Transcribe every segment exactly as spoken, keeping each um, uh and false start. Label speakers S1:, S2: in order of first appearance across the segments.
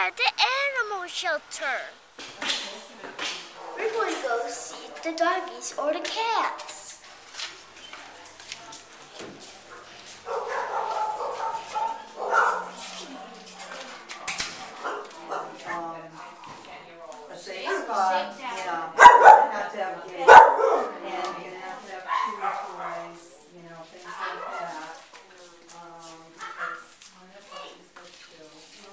S1: at the animal shelter. We're going to go see the doggies or the cats.
S2: Um, a safe spot, yeah. You're gonna have to have a gate, and you're gonna have to have two toys, you know, things like that. Um, because one of the puppies goes too.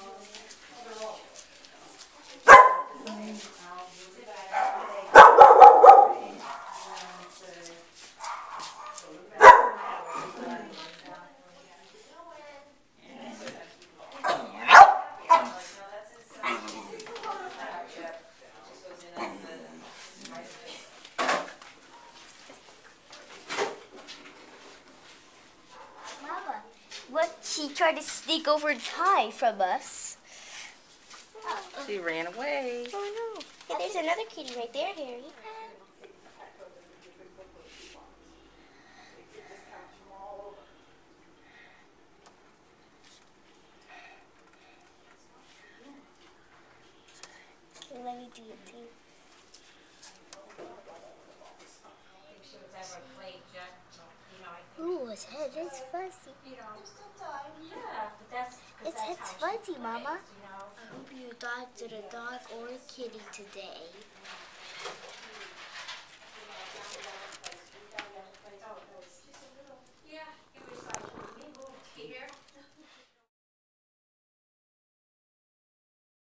S1: Mama, what? She tried to sneak over and hide from us.
S3: She ran away.
S1: Oh no. Hey, there's another kitty right there, Harry. Let me do it too. Ooh, his head is fuzzy. His head's fuzzy, Mama. I hope you adopted a dog or a kitty today.